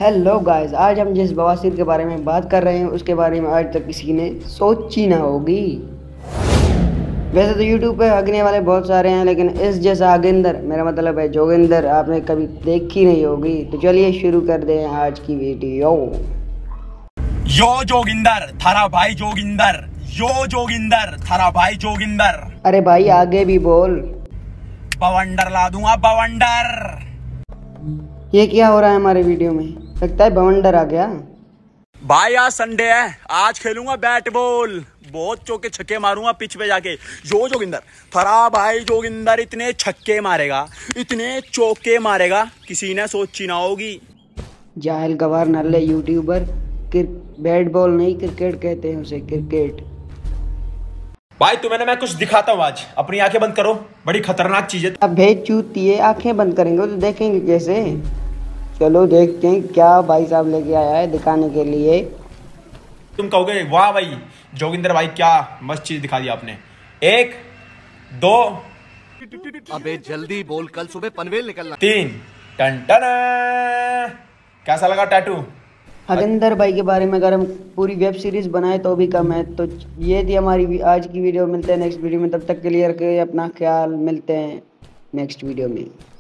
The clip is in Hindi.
हेलो गाइस, आज हम जिस बवासीर के बारे में बात कर रहे हैं उसके बारे में आज तक किसी ने सोची ना होगी। वैसे तो यूट्यूब पे हगने वाले बहुत सारे हैं, लेकिन इस जैसा हगिंदर, मेरा मतलब है जोगिंदर, आपने कभी देखी नहीं होगी। तो चलिए शुरू कर दें आज की वीडियो। यो जोगिंदर थारा भाई जोगिंदर, यो जोगिंदर थारा भाई जोगिंदर। अरे भाई आगे भी बोल। बवंडर ला दूंगा बवंडर। ये क्या हो रहा है हमारे वीडियो में? लगता है बवंडर आ गया। भाई आज संडे है, आज खेलूंगा बैट बॉल, बहुत चौके छक्के मारूंगा पिच पे जाके। यो जोगिंदर थारा भाई जोगिंदर इतने छक्के मारेगा, इतने चौके मारेगा, किसी ने सोची ना होगी। जाहिल गवार नल्ले यूट्यूबर, बैट बॉल नहीं क्रिकेट कहते हैं उसे, क्रिकेट। भाई तुम्हें मैं कुछ दिखाता हूँ आज, अपनी आंखें बंद करो, बड़ी खतरनाक चीज है। अब भेज चूतिए, आंखें बंद करेंगे तो देखेंगे कैसे? चलो देखते हैं क्या भाई साहब लेके आया है दिखाने के लिए। तुम कहोगे वाह भाई जोगिंदर भाई क्या मस्त चीज दिखा दी आपने। 1 2 अबे जल्दी बोल, कल सुबह पनवेल निकलना। 3 टन टन। कैसा लगा टैटू? हगिंदर भाई के बारे में अगर हम पूरी वेब सीरीज बनाए तो भी कम है। तो ये थी हमारी आज की वीडियो। मिलते हैं नेक्स्ट वीडियो में, तब तक के लिए रखिए अपना ख्याल। मिलते हैं नेक्स्ट वीडियो में।